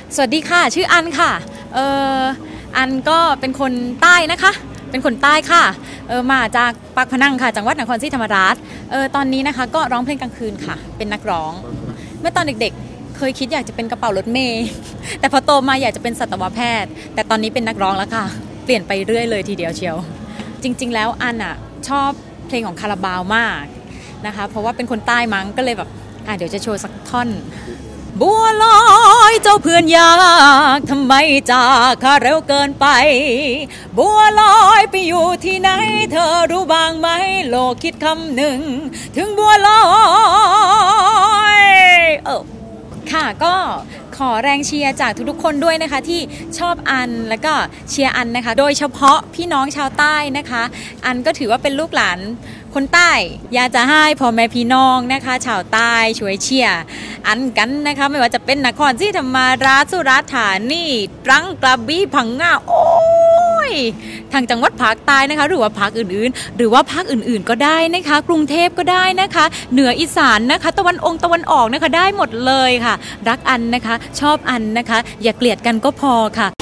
สวัสดีค่ะชื่ออันค่ะอันก็เป็นคนใต้นะคะเป็นคนใต้ค่ะมาจากปากพนังค่ะจังหวัดนครศรีธรรมราชตอนนี้นะคะก็ร้องเพลงกลางคืนค่ะเป็นนักร้องเมื่อตอนเด็กๆเคยคิดอยากจะเป็นกระเป๋ารถเมล์แต่พอโตมาอยากจะเป็นสัตวแพทย์แต่ตอนนี้เป็นนักร้องแล้วค่ะเปลี่ยนไปเรื่อยเลยทีเดียวเชียวจริงๆแล้วอันอ่ะชอบเพลงของคาราบาวมากนะคะเพราะว่าเป็นคนใต้มั้งก็เลยแบบเดี๋ยวจะโชว์สักท่อนบัวลอยเจ้าเพื่อนยากทำไมจากข้าเร็วเกินไปบัวลอยไปอยู่ที่ไหนเธอรู้บ้างไหมโลกคิดคำหนึ่งถึงบัวลอยค่ะก็ขอแรงเชียร์จากทุกๆคนด้วยนะคะที่ชอบอันแล้วก็เชียร์อันนะคะโดยเฉพาะพี่น้องชาวใต้นะคะอันก็ถือว่าเป็นลูกหลานคนใต้อยากจะให้พ่อแม่พี่น้องนะคะชาวใต้ช่วยเชียร์อันกันนะคะไม่ว่าจะเป็นนครศรีธรรมราชสุราษฎร์ธานีตรังกระบี่พังงาโอ้ยทางจังหวัดภาคใต้นะคะหรือว่าภาคอื่นๆหรือว่าภาคอื่นๆก็ได้นะคะกรุงเทพก็ได้นะคะเหนืออีสานนะคะตะวันออกนะคะได้หมดเลยค่ะรักอันนะคะชอบอันนะคะอย่าเกลียดกันก็พอค่ะ